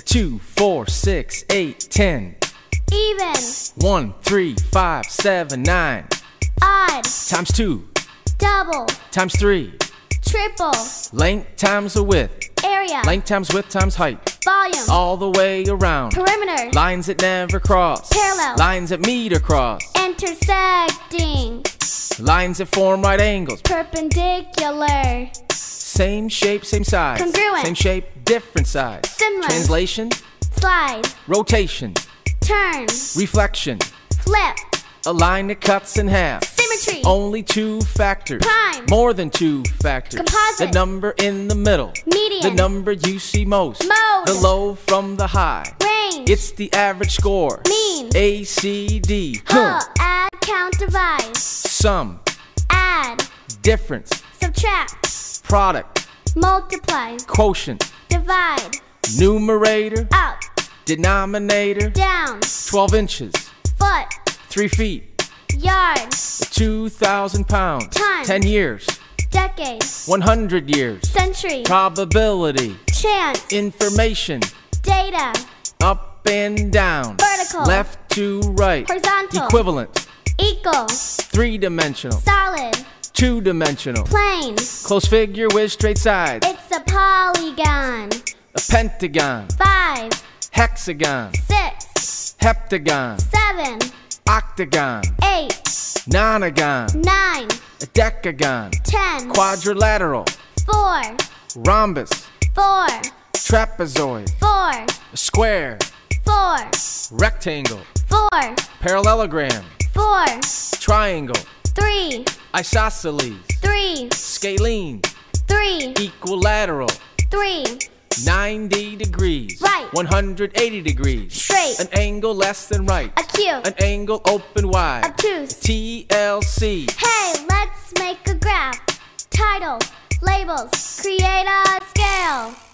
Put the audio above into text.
2, 4, 6, 8, 10. Even. 1, 3, 5, 7, 9. Odd. Times 2. Double. Times 3. Triple. Length times the width. Area. Length times width times height. Volume. All the way around. Perimeter. Lines that never cross. Parallel. Lines that meet across. Intersecting. Lines that form right angles. Perpendicular. Same shape, same size. Congruent. Same shape, different size. Similar. Translation. Slide. Rotation. Turn. Reflection. Flip. A line that cuts in half. Symmetry. Only 2 factors. Prime. More than 2 factors. Composite. The number in the middle. Median. The number you see most. Mode. The low from the high. Range. It's the average score. Mean. A, C, D. Add, count, divide. Sum. Add. Difference. Subtract. Product. Multiply. Quotient. Divide. Numerator. Up. Denominator. Down. 12 inches. Foot. 3 feet. Yard. 2,000 pounds. Time. 10 years. Decade. 100 years. Century. Probability. Chance. Information. Data. Up and down. Vertical. Left to right. Horizontal. Equivalent. Equal. 3-dimensional. Solid. 2-dimensional. Plane. Close figure with straight sides. It's a polygon. A pentagon. 5. Hexagon. 6. Heptagon. 7. Octagon. 8. Nonagon. 9. A decagon. 10. Quadrilateral. 4. Rhombus. 4. Trapezoid. 4. A square. 4. Rectangle. 4. Parallelogram. 4. Triangle. 3. Isosceles. 3. Scalene. 3. Equilateral. 3. 90 degrees. Right. 180 degrees. Straight. An angle less than right. Acute. An angle open wide. Obtuse. TLC. Hey, let's make a graph. Title. Labels. Create a scale.